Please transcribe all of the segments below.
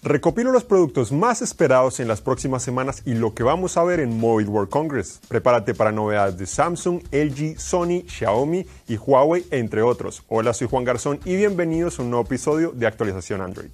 Recopilo los productos más esperados en las próximas semanas y lo que vamos a ver en Mobile World Congress. Prepárate para novedades de Samsung, LG, Sony, Xiaomi y Huawei, entre otros. Hola, soy Juan Garzón y bienvenidos a un nuevo episodio de Actualización Android.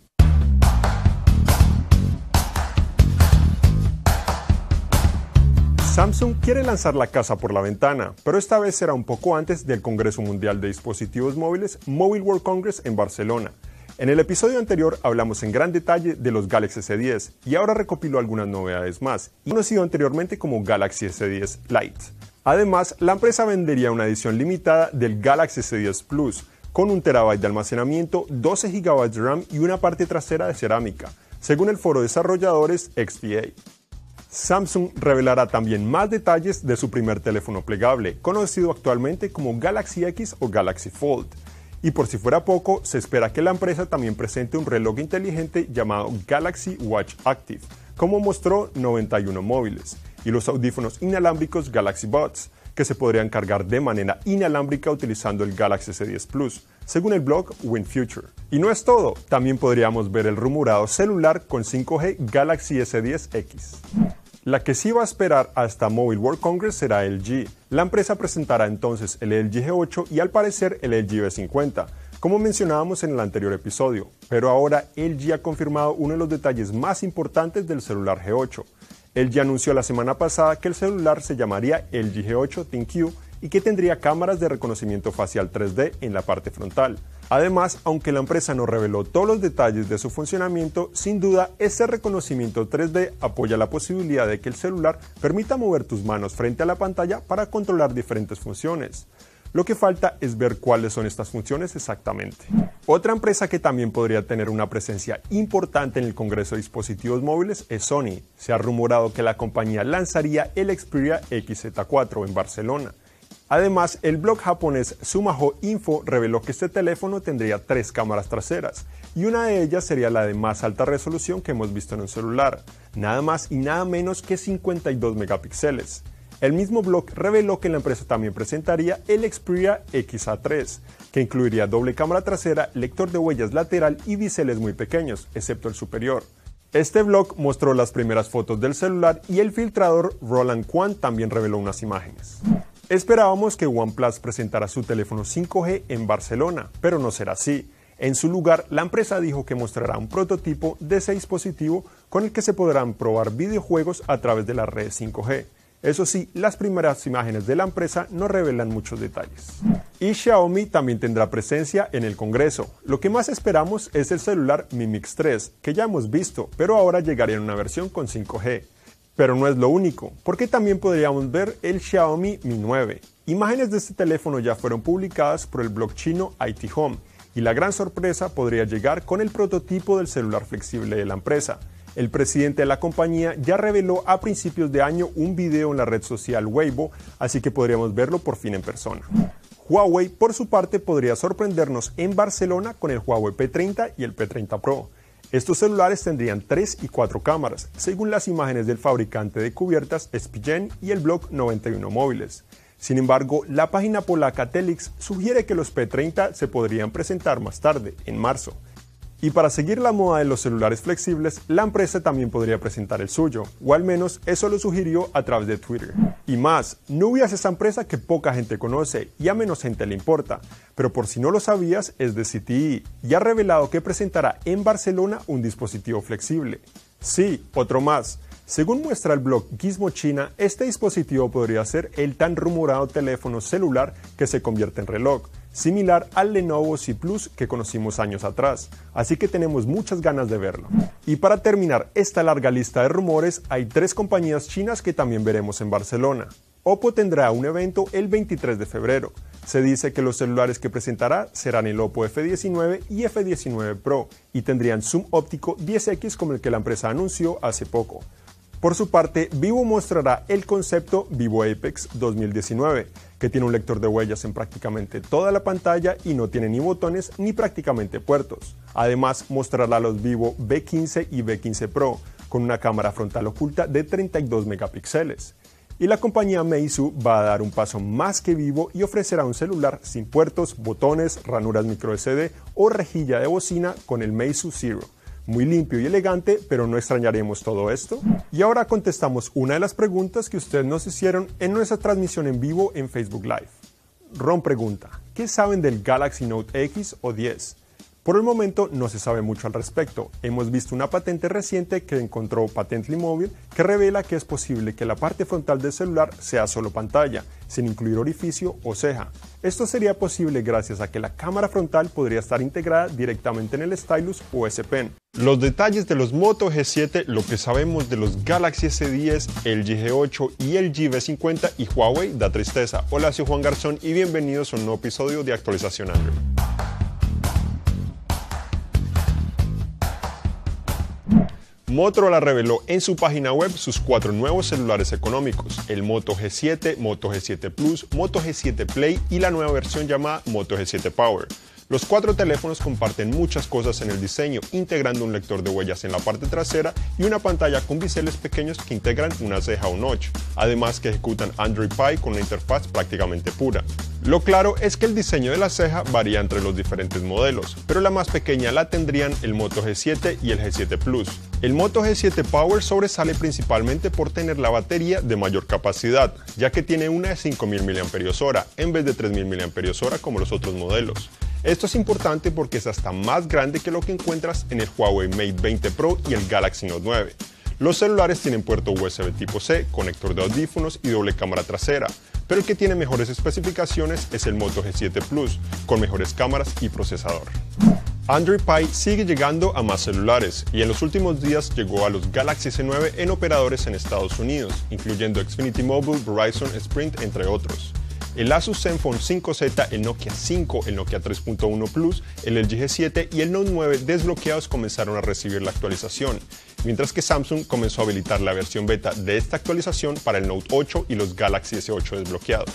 Samsung quiere lanzar la casa por la ventana, pero esta vez será un poco antes del Congreso Mundial de Dispositivos Móviles Mobile World Congress en Barcelona. En el episodio anterior hablamos en gran detalle de los Galaxy S10 y ahora recopilo algunas novedades más, conocido anteriormente como Galaxy S10 Lite. Además, la empresa vendería una edición limitada del Galaxy S10 Plus con 1 TB de almacenamiento, 12 GB de RAM y una parte trasera de cerámica, según el foro de desarrolladores XDA. Samsung revelará también más detalles de su primer teléfono plegable, conocido actualmente como Galaxy X o Galaxy Fold. Y por si fuera poco, se espera que la empresa también presente un reloj inteligente llamado Galaxy Watch Active, como mostró 91 Móviles, y los audífonos inalámbricos Galaxy Buds, que se podrían cargar de manera inalámbrica utilizando el Galaxy S10 Plus, según el blog WinFuture. Y no es todo, también podríamos ver el rumorado celular con 5G Galaxy S10X. La que sí va a esperar hasta Mobile World Congress será LG. La empresa presentará entonces el LG G8 y al parecer el LG V50, como mencionábamos en el anterior episodio, pero ahora LG ha confirmado uno de los detalles más importantes del celular G8. LG anunció la semana pasada que el celular se llamaría LG G8 ThinQ y que tendría cámaras de reconocimiento facial 3D en la parte frontal. Además, aunque la empresa no reveló todos los detalles de su funcionamiento, sin duda este reconocimiento 3D apoya la posibilidad de que el celular permita mover tus manos frente a la pantalla para controlar diferentes funciones. Lo que falta es ver cuáles son estas funciones exactamente. Otra empresa que también podría tener una presencia importante en el Congreso de Dispositivos Móviles es Sony. Se ha rumorado que la compañía lanzaría el Xperia XZ4 en Barcelona. Además, el blog japonés Sumaho Info reveló que este teléfono tendría 3 cámaras traseras, y una de ellas sería la de más alta resolución que hemos visto en un celular, nada más y nada menos que 52 megapíxeles. El mismo blog reveló que la empresa también presentaría el Xperia XA3, que incluiría doble cámara trasera, lector de huellas lateral y biseles muy pequeños, excepto el superior. Este blog mostró las primeras fotos del celular y el filtrador Roland Quan también reveló unas imágenes. Esperábamos que OnePlus presentara su teléfono 5G en Barcelona, pero no será así. En su lugar, la empresa dijo que mostrará un prototipo de ese dispositivo con el que se podrán probar videojuegos a través de la red 5G. Eso sí, las primeras imágenes de la empresa no revelan muchos detalles. Y Xiaomi también tendrá presencia en el Congreso. Lo que más esperamos es el celular Mi Mix 3, que ya hemos visto, pero ahora llegaría en una versión con 5G. Pero no es lo único, porque también podríamos ver el Xiaomi Mi 9. Imágenes de este teléfono ya fueron publicadas por el blog chino IT Home, y la gran sorpresa podría llegar con el prototipo del celular flexible de la empresa. El presidente de la compañía ya reveló a principios de año un video en la red social Weibo, así que podríamos verlo por fin en persona. Huawei, por su parte, podría sorprendernos en Barcelona con el Huawei P30 y el P30 Pro. Estos celulares tendrían 3 y 4 cámaras, según las imágenes del fabricante de cubiertas Spigen y el blog 91 Móviles. Sin embargo, la página polaca Telix sugiere que los P30 se podrían presentar más tarde, en marzo. Y para seguir la moda de los celulares flexibles, la empresa también podría presentar el suyo, o al menos eso lo sugirió a través de Twitter. Y más, Nubia es esa empresa que poca gente conoce y a menos gente le importa, pero por si no lo sabías es de ZTE y ha revelado que presentará en Barcelona un dispositivo flexible. Sí, otro más. Según muestra el blog Gizmo China, este dispositivo podría ser el tan rumorado teléfono celular que se convierte en reloj, similar al Lenovo Z Plus que conocimos años atrás, así que tenemos muchas ganas de verlo. Y para terminar esta larga lista de rumores, hay 3 compañías chinas que también veremos en Barcelona. Oppo tendrá un evento el 23 de febrero. Se dice que los celulares que presentará serán el Oppo F19 y F19 Pro, y tendrían zoom óptico 10x como el que la empresa anunció hace poco. Por su parte, Vivo mostrará el concepto Vivo Apex 2019, que tiene un lector de huellas en prácticamente toda la pantalla y no tiene ni botones ni prácticamente puertos. Además, mostrará los Vivo V15 y V15 Pro, con una cámara frontal oculta de 32 megapíxeles. Y la compañía Meizu va a dar un paso más que Vivo y ofrecerá un celular sin puertos, botones, ranuras microSD o rejilla de bocina con el Meizu Zero. Muy limpio y elegante, pero ¿no extrañaremos todo esto? Y ahora contestamos una de las preguntas que ustedes nos hicieron en nuestra transmisión en vivo en Facebook Live. Ron pregunta, ¿qué saben del Galaxy Note X o 10? Por el momento no se sabe mucho al respecto. Hemos visto una patente reciente que encontró Patently Mobile que revela que es posible que la parte frontal del celular sea solo pantalla, sin incluir orificio o ceja. Esto sería posible gracias a que la cámara frontal podría estar integrada directamente en el stylus o S Pen. Los detalles de los Moto G7, lo que sabemos de los Galaxy S10, LG G8 y LG V50 y Huawei da tristeza. Hola, soy Juan Garzón y bienvenidos a un nuevo episodio de Actualización Android. Motorola reveló en su página web sus 4 nuevos celulares económicos, el Moto G7, Moto G7 Plus, Moto G7 Play y la nueva versión llamada Moto G7 Power. Los 4 teléfonos comparten muchas cosas en el diseño, integrando un lector de huellas en la parte trasera y una pantalla con biseles pequeños que integran una ceja o notch, además que ejecutan Android Pie con una interfaz prácticamente pura. Lo claro es que el diseño de la ceja varía entre los diferentes modelos, pero la más pequeña la tendrían el Moto G7 y el G7 Plus. El Moto G7 Power sobresale principalmente por tener la batería de mayor capacidad, ya que tiene una de 5000 mAh en vez de 3000 mAh como los otros modelos. Esto es importante porque es hasta más grande que lo que encuentras en el Huawei Mate 20 Pro y el Galaxy Note 9. Los celulares tienen puerto USB tipo C, conector de audífonos y doble cámara trasera, pero el que tiene mejores especificaciones es el Moto G7 Plus, con mejores cámaras y procesador. Android Pie sigue llegando a más celulares y en los últimos días llegó a los Galaxy S9 en operadores en Estados Unidos, incluyendo Xfinity Mobile, Verizon, Sprint, entre otros. El Asus Zenfone 5Z, el Nokia 5, el Nokia 3.1 Plus, el LG G7 y el Note 9 desbloqueados comenzaron a recibir la actualización, mientras que Samsung comenzó a habilitar la versión beta de esta actualización para el Note 8 y los Galaxy S8 desbloqueados.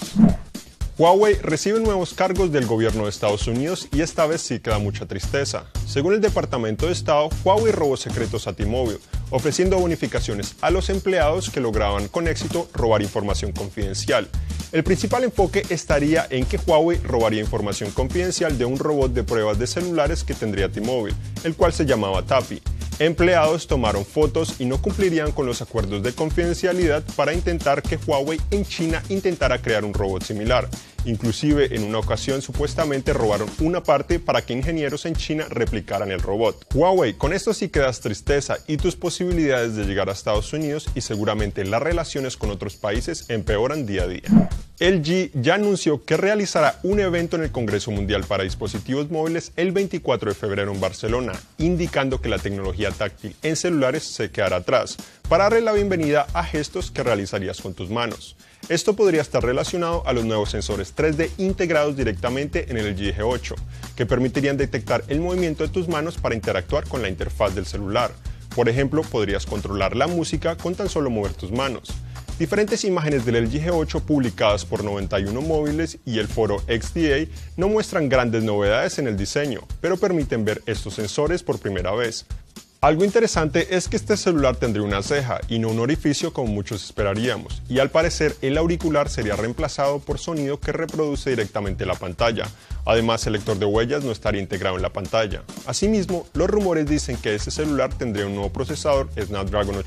Huawei recibe nuevos cargos del gobierno de Estados Unidos y esta vez sí queda mucha tristeza. Según el Departamento de Estado, Huawei robó secretos a T-Mobile, ofreciendo bonificaciones a los empleados que lograban con éxito robar información confidencial. El principal enfoque estaría en que Huawei robaría información confidencial de un robot de pruebas de celulares que tendría T-Mobile, el cual se llamaba Tappy. Empleados tomaron fotos y no cumplirían con los acuerdos de confidencialidad para intentar que Huawei en China intentara crear un robot similar. Inclusive en una ocasión supuestamente robaron una parte para que ingenieros en China replicaran el robot. Huawei, con esto sí que das tristeza y tus posibilidades de llegar a Estados Unidos y seguramente las relaciones con otros países empeoran día a día. LG ya anunció que realizará un evento en el Congreso Mundial para Dispositivos Móviles el 24 de febrero en Barcelona, indicando que la tecnología táctil en celulares se quedará atrás, para darle la bienvenida a gestos que realizarías con tus manos. Esto podría estar relacionado a los nuevos sensores 3D integrados directamente en el LG G8, que permitirían detectar el movimiento de tus manos para interactuar con la interfaz del celular. Por ejemplo, podrías controlar la música con tan solo mover tus manos. Diferentes imágenes del LG G8 publicadas por 91 Móviles y el foro XDA no muestran grandes novedades en el diseño, pero permiten ver estos sensores por primera vez. Algo interesante es que este celular tendría una ceja y no un orificio como muchos esperaríamos, y al parecer el auricular sería reemplazado por sonido que reproduce directamente la pantalla. Además, el lector de huellas no estaría integrado en la pantalla. Asimismo, los rumores dicen que este celular tendría un nuevo procesador Snapdragon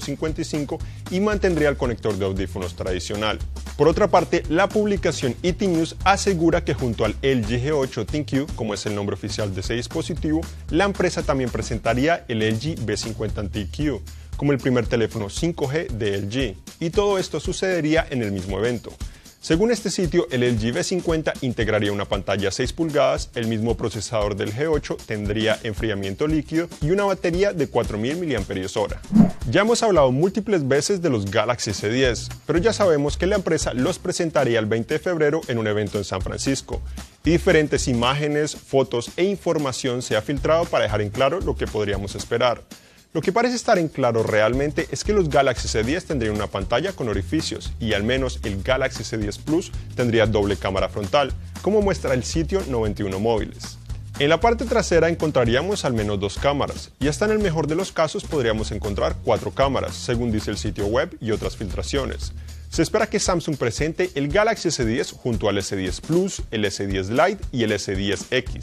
855 y mantendría el conector de audífonos tradicional. Por otra parte, la publicación ET News asegura que junto al LG G8 ThinQ, como es el nombre oficial de ese dispositivo, la empresa también presentaría el LG V50 ThinQ, como el primer teléfono 5G de LG, y todo esto sucedería en el mismo evento. Según este sitio, el LG V50 integraría una pantalla 6 pulgadas, el mismo procesador del G8, tendría enfriamiento líquido y una batería de 4000 mAh. Ya hemos hablado múltiples veces de los Galaxy S10, pero ya sabemos que la empresa los presentaría el 20 de febrero en un evento en San Francisco. Y diferentes imágenes, fotos e información se ha filtrado para dejar en claro lo que podríamos esperar. Lo que parece estar en claro realmente es que los Galaxy S10 tendrían una pantalla con orificios y al menos el Galaxy S10 Plus tendría doble cámara frontal, como muestra el sitio 91 Móviles. En la parte trasera encontraríamos al menos 2 cámaras y hasta en el mejor de los casos podríamos encontrar 4 cámaras, según dice el sitio web y otras filtraciones. Se espera que Samsung presente el Galaxy S10 junto al S10 Plus, el S10 Lite y el S10X.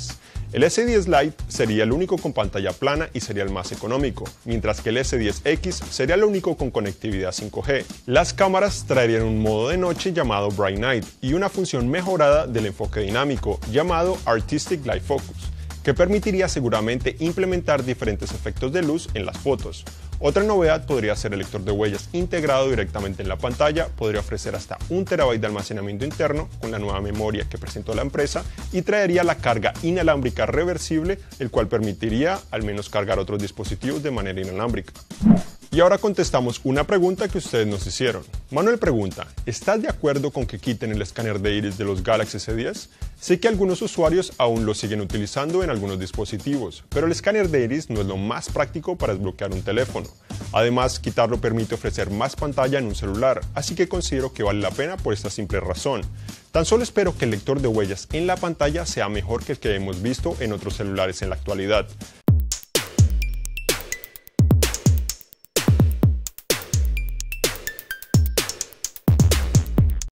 El S10 Lite sería el único con pantalla plana y sería el más económico, mientras que el S10X sería el único con conectividad 5G. Las cámaras traerían un modo de noche llamado Bright Night y una función mejorada del enfoque dinámico llamado Artistic Light Focus, que permitiría seguramente implementar diferentes efectos de luz en las fotos. Otra novedad podría ser el lector de huellas integrado directamente en la pantalla, podría ofrecer hasta 1 TB de almacenamiento interno con la nueva memoria que presentó la empresa y traería la carga inalámbrica reversible, el cual permitiría al menos cargar otros dispositivos de manera inalámbrica. Y ahora contestamos una pregunta que ustedes nos hicieron. Manuel pregunta, ¿estás de acuerdo con que quiten el escáner de iris de los Galaxy S10? Sé que algunos usuarios aún lo siguen utilizando en algunos dispositivos, pero el escáner de iris no es lo más práctico para desbloquear un teléfono. Además, quitarlo permite ofrecer más pantalla en un celular, así que considero que vale la pena por esta simple razón. Tan solo espero que el lector de huellas en la pantalla sea mejor que el que hemos visto en otros celulares en la actualidad.